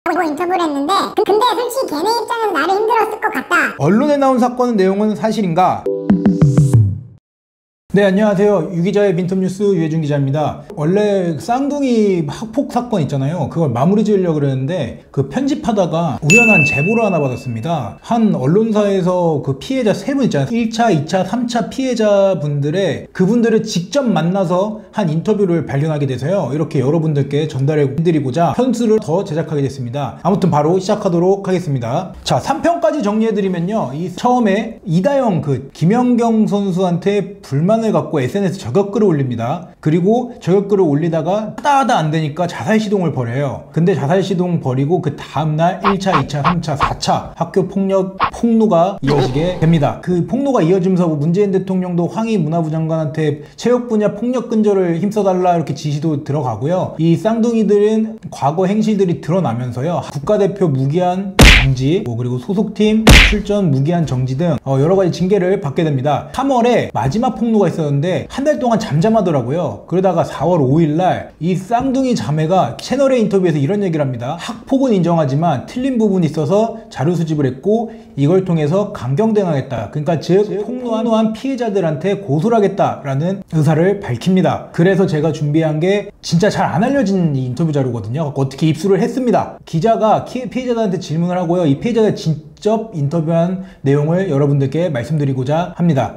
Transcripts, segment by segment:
인터뷰를 했는데 근데 솔직히 걔네 입장에서 나를 힘들었을 것 같다. 언론에 나온 사건 내용은 사실인가? 네, 안녕하세요. 유기자의 빈톱뉴스 유해준 기자입니다. 원래 쌍둥이 학폭 사건 있잖아요. 그걸 마무리 지으려고 그랬는데 그 편집하다가 우연한 제보를 하나 받았습니다. 한 언론사에서 그 피해자 3분 있잖아요. 1차, 2차, 3차 피해자분들의 그분들을 직접 만나서 한 인터뷰를 발견하게 돼서요. 이렇게 여러분들께 전달해 드리고자 편수를 더 제작하게 됐습니다. 아무튼 바로 시작하도록 하겠습니다. 자, 3편까지 정리해드리면요. 처음에 이다영 김연경 선수한테 불만을 갖고 SNS 저격글을 올립니다. 그리고 저격글을 올리다가 하다 안 되니까 자살시동을 벌여요. 근데 자살시동 벌이고 그 다음날 1차, 2차, 3차, 4차 학교 폭로가 이어지게 됩니다. 그 폭로가 이어지면서 문재인 대통령도 황희 문화부 장관한테 체육 분야 폭력 근절을 힘써달라 이렇게 지시도 들어가고요. 이 쌍둥이들은 과거 행실들이 드러나면서요. 국가대표 무기한 정지, 그리고 소속팀 출전 무기한 정지 등 여러 가지 징계를 받게 됩니다. 3월에 마지막 폭로가 있었는데 한 달 동안 잠잠하더라고요. 그러다가 4월 5일날 이 쌍둥이 자매가 채널의 인터뷰에서 이런 얘기를 합니다. 학폭은 인정하지만 틀린 부분이 있어서 자료 수집을 했고 이걸 통해서 강경대응하겠다. 그러니까 즉 폭로한 피해자들한테 고소를 하겠다라는 의사를 밝힙니다. 그래서 제가 준비한 게 진짜 잘 안 알려진 이 인터뷰 자료거든요. 어떻게 입수를 했습니다. 기자가 피해자들한테 질문을 하고요. 이 피해자가 직접 인터뷰한 내용을 여러분들께 말씀드리고자 합니다.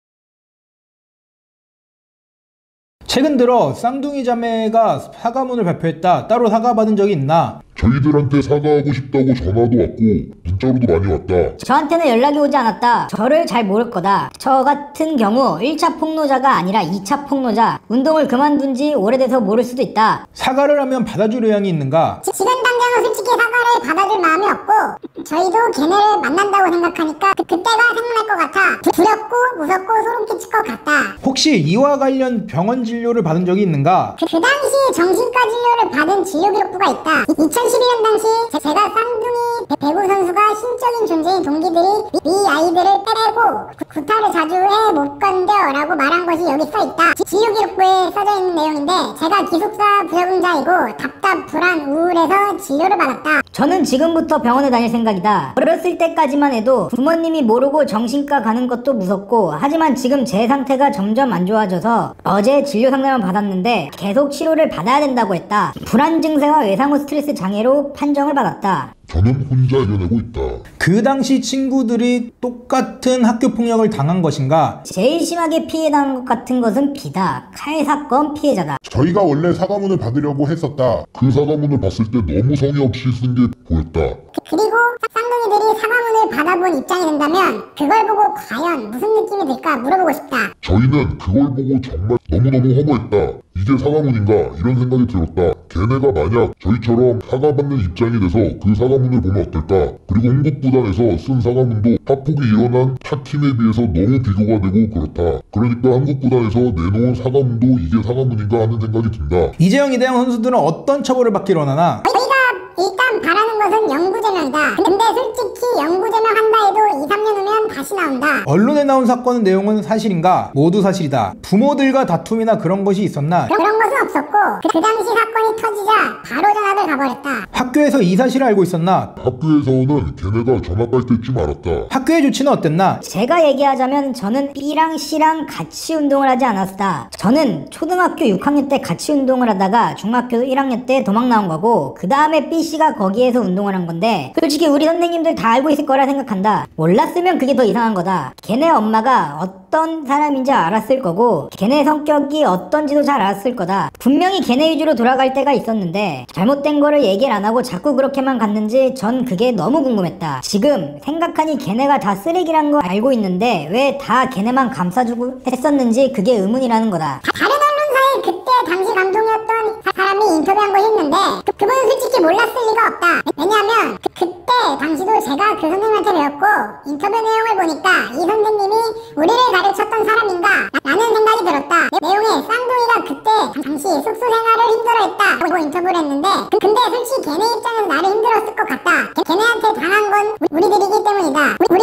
최근 들어 쌍둥이 자매가 사과문을 발표했다. 따로 사과받은 적이 있나? 저희들한테 사과하고 싶다고 전화도 왔고 문자로도 많이 왔다. 저한테는 연락이 오지 않았다. 저를 잘 모를 거다. 저 같은 경우 1차 폭로자가 아니라 2차 폭로자. 운동을 그만둔 지 오래돼서 모를 수도 있다. 사과를 하면 받아줄 의향이 있는가? 지금 당장은 솔직히 사과를 받아줄 마음이 없고 저희도 걔네를 만난다고 생각하니까 그때가 생각날 것 같아. 두렵고 무섭고 소름 끼칠 것 같다. 혹시 이와 관련 병원 진료를 받은 적이 있는가? 그 당시 정신과 진료를 받은 진료 기록부가 있다. 2012년 당시 제가 쌍둥이 배구 선수가 신적인 존재인 동기들이 이 아이들을 빼고 구타를 자주 해 못 건져 라고 말한 것이 여기 써있다. 진료 기록부에 써져 있는 내용인데 제가 기숙사 부적응자이고 답답, 불안, 우울해서 진료를 받았다. 저는 지금부터 병원에 다닐 생각이다. 어렸을 때까지만 해도 부모님이 모르고 정신과 가는 것도 무섭고 하지만 지금 제 상태가 점점 안 좋아져서 어제 진료 상담을 받았는데 계속 치료를 받아야 된다고 했다. 불안 증세와 외상후 스트레스 장애로 판정을 받았다. 저는 혼자 이겨내고 있다. 그 당시 친구들이 똑같은 학교 폭력을 당한 것인가? 제일 심하게 피해당한 것 같은 것은 B다. 칼 사건 피해자다. 저희가 원래 사과문을 받으려고 했었다. 그 사과문을 봤을 때 너무 성의 없이 쓴 게 보였다. 그리고 쌍둥이들이 사과문을 받아본 입장이 된다면 그걸 보고 과연 무슨 느낌이 들까 물어보고 싶다. 저희는 그걸 보고 정말 너무너무 허무했다. 이게 사과문인가 이런 생각이 들었다. 걔네가 만약 저희처럼 사과받는 입장이 돼서 그 사과문을 보면 어떨까. 그리고 한국구단에서 쓴 사과문도 학폭이 일어난 타 팀에 비해서 너무 비교가 되고 그렇다. 그러니까 한국구단에서 내놓은 사과문도 이게 사과문인가 하는 생각이 든다. 이재영, 이다영 선수들은 어떤 처벌을 받기로 하나? 저희가 일단 바라는 것은 영구제명이다. 근데 솔직히 영구제명 한다 해도 2, 3년 후면 다시 나온다. 언론에 나온 사건 내용은 사실인가? 모두 사실이다. 부모들과 다툼이나 그런 것이 있었나? 그런 것은 없었고 그 당시 사건이 터지자 바로 전학을 가버렸다. 학교에서 이 사실을 알고 있었나? 학교에서는 걔네가 전학 갈 때쯤 알았다. 학교의 조치는 어땠나? 제가 얘기하자면 저는 B랑 C랑 같이 운동을 하지 않았다. 저는 초등학교 6학년 때 같이 운동을 하다가 중학교 1학년 때 도망 나온 거고 그 다음에 B씨가 거기에서 운동을 한 건데 솔직히 우리 선생님들 다 알고 있을 거라 생각한다. 몰랐으면 그게 더 이상한 거다. 걔네 엄마가 어떤 사람인지 알았을 거고 걔네 성격이 어떤지도 잘 알았을 거다. 분명히 걔네 위주로 돌아갈 때가 있었는데 잘못된 거를 얘기를 안 하고 자꾸 그렇게만 갔는지 전 그게 너무 궁금했다. 지금 생각하니 걔네가 다 쓰레기란 거 알고 있는데 왜 다 걔네만 감싸주고 했었는지 그게 의문이라는 거다. 다른 언론사에 그때 당시 감독이었던 사람이 인터뷰한 걸 했는데 그분은 솔직히 몰랐을 리가 없다. 왜냐하면 그때 당시도 제가 그 선생님한테 배웠고 인터뷰 내용을 보니까 이 선생님이 우리를 가르쳤던 사람인가 라는 생각이 들었다. 내용에 쌍둥이가 그때 당시 숙소 생활을 힘들어했다 라고 인터뷰를 했는데 근데 솔직히 걔네 입장에서 나를 힘들었을 것 같다. 걔네한테 당한 건 우리들이기 때문이다. 우리는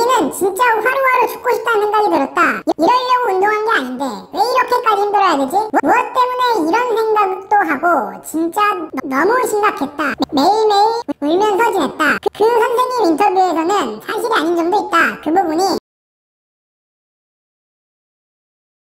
자기는 진짜 하루하루 죽고 싶다는 생각이 들었다. 이러려고 운동한 게 아닌데 왜 이렇게까지 힘들어야 되지? 무엇 때문에 이런 생각도 하고 진짜 너무 심각했다. 매일매일 울면서 지냈다. 그 선생님 인터뷰에서는 사실이 아닌 점도 있다. 그 부분이